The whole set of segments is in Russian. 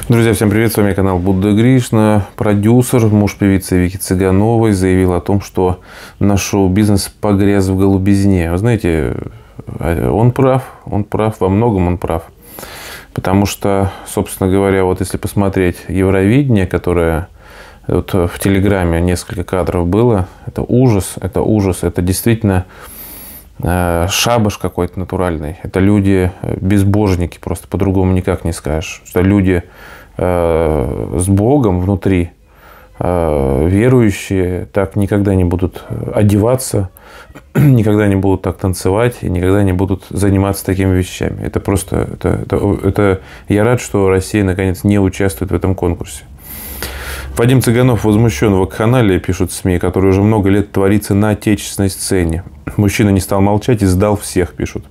Друзья, всем привет, с вами канал Будда Гришна. Продюсер, муж певицы Вики Цыгановой заявил о том, что наш шоу-бизнес погряз в голубизне. Вы знаете, он прав, во многом он прав. Потому что, собственно говоря, вот если посмотреть Евровидение, которое вот в Телеграме несколько кадров было, это ужас, это действительно шабаш какой-то натуральный. Это люди безбожники, просто по-другому никак не скажешь. Это люди с Богом внутри, верующие, так никогда не будут одеваться, никогда не будут так танцевать и никогда не будут заниматься такими вещами. Это просто, я рад, что Россия наконец не участвует в этом конкурсе. Вадим Цыганов возмущен в вакханалии, пишут СМИ, который уже много лет творится на отечественной сцене. Мужчина не стал молчать и сдал всех, пишут.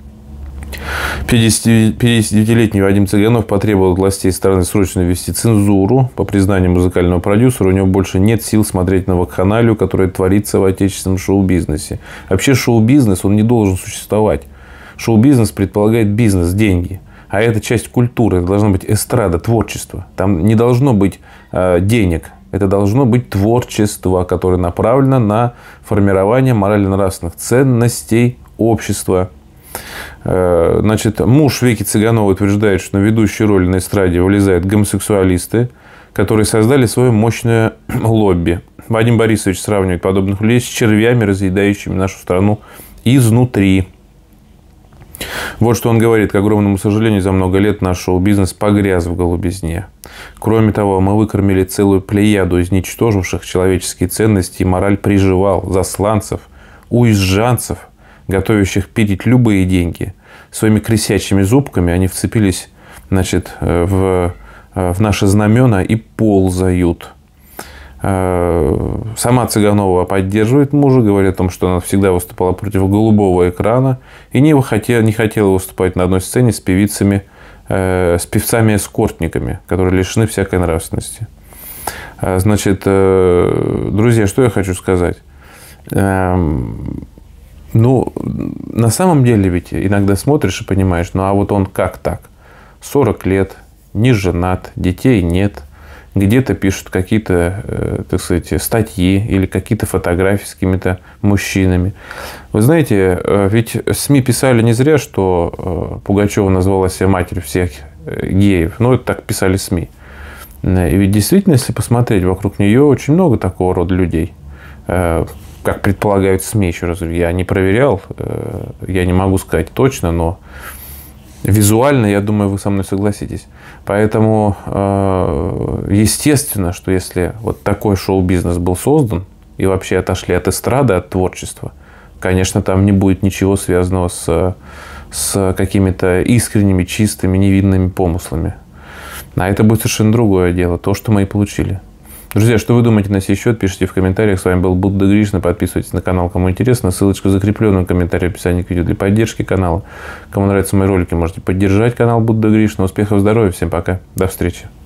59-летний Вадим Цыганов потребовал от властей страны срочно ввести цензуру. По признанию музыкального продюсера, у него больше нет сил смотреть на вакханалию, которая творится в отечественном шоу-бизнесе. Вообще шоу-бизнес, он не должен существовать. Шоу-бизнес предполагает бизнес, деньги. А это часть культуры, это должна быть эстрада, творчество. Там не должно быть денег. Это должно быть творчество, которое направлено на формирование морально-нравственных ценностей общества. Значит, муж Вики Цыгановой утверждает, что на ведущие роли на эстраде вылезают гомосексуалисты, которые создали свое мощное лобби. Вадим Борисович сравнивает подобных людей с червями, разъедающими нашу страну изнутри. Вот что он говорит. К огромному сожалению, за много лет наш шоу-бизнес погряз в голубизне. Кроме того, мы выкормили целую плеяду изничтоживших человеческие ценности и мораль приживал, засланцев, уезжанцев, готовящих пилить любые деньги. Своими крысячими зубками они вцепились, значит, в наши знамена и ползают. Сама Цыганова поддерживает мужа, говорит о том, что она всегда выступала против голубого экрана и не хотела выступать на одной сцене с певцами-эскортниками, которые лишены всякой нравственности. Значит, друзья, что я хочу сказать? Ну, на самом деле ведь иногда смотришь и понимаешь, ну а вот он как так? 40 лет, не женат, детей нет. Где-то пишут какие-то, так сказать, статьи или какие-то фотографии с какими-то мужчинами. Вы знаете, ведь СМИ писали не зря, что Пугачева назвала себя матерью всех геев. Ну, это так писали СМИ. И ведь действительно, если посмотреть, вокруг нее очень много такого рода людей. Как предполагают СМИ, еще раз говорю, я не проверял, я не могу сказать точно, но визуально, я думаю, вы со мной согласитесь. Поэтому, естественно, что если вот такой шоу-бизнес был создан и вообще отошли от эстрады, от творчества, конечно, там не будет ничего связанного с какими-то искренними, чистыми, невинными помыслами. А это будет совершенно другое дело, то, что мы и получили. Друзья, что вы думаете на сей счет, пишите в комментариях. С вами был Будда Гришна. Подписывайтесь на канал, кому интересно. Ссылочка в закрепленном комментарии в описании к видео для поддержки канала. Кому нравятся мои ролики, можете поддержать канал Будда Гришна. Успехов, здоровья, всем пока, до встречи.